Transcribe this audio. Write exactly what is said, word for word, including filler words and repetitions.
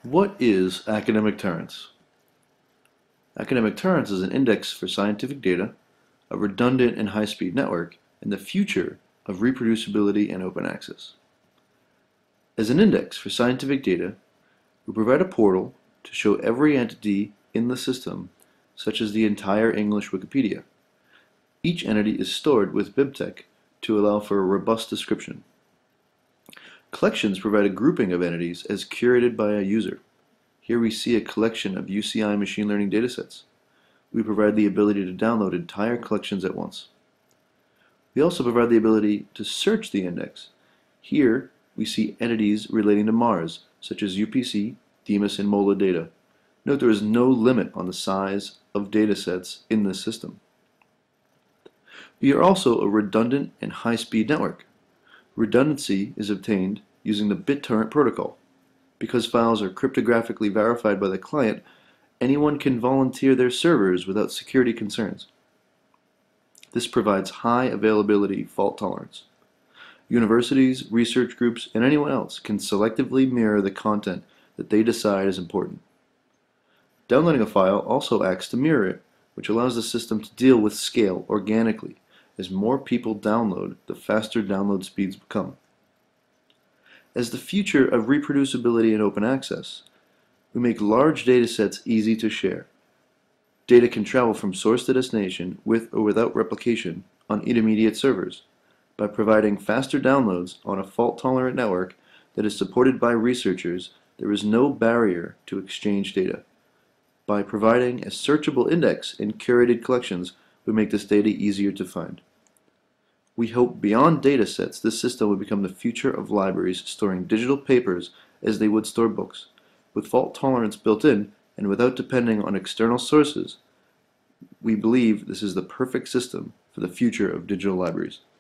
What is academic torrents? Academic torrents is an index for scientific data, a redundant and high-speed network, and the future of reproducibility and open access. As an index for scientific data, we provide a portal to show every entity in the system, such as the entire English Wikipedia. Each entity is stored with bibtex to allow for a robust description. Collections provide a grouping of entities as curated by a user. Here we see a collection of U C I machine learning datasets. We provide the ability to download entire collections at once. We also provide the ability to search the index. Here we see entities relating to Mars, such as U P C, THEMIS, and MOLA data. Note there is no limit on the size of datasets in this system. We are also a redundant and high-speed network. Redundancy is obtained using the BitTorrent protocol. Because files are cryptographically verified by the client, anyone can volunteer their servers without security concerns. This provides high availability fault tolerance. Universities, research groups, and anyone else can selectively mirror the content that they decide is important. Downloading a file also acts to mirror it, which allows the system to deal with scale organically. As more people download, the faster download speeds become. As the future of reproducibility and open access, we make large datasets easy to share. Data can travel from source to destination with or without replication on intermediate servers. By providing faster downloads on a fault-tolerant network that is supported by researchers, there is no barrier to exchange data. By providing a searchable index in curated collections, we make this data easier to find. We hope beyond datasets, this system will become the future of libraries storing digital papers as they would store books. With fault tolerance built in and without depending on external sources, we believe this is the perfect system for the future of digital libraries.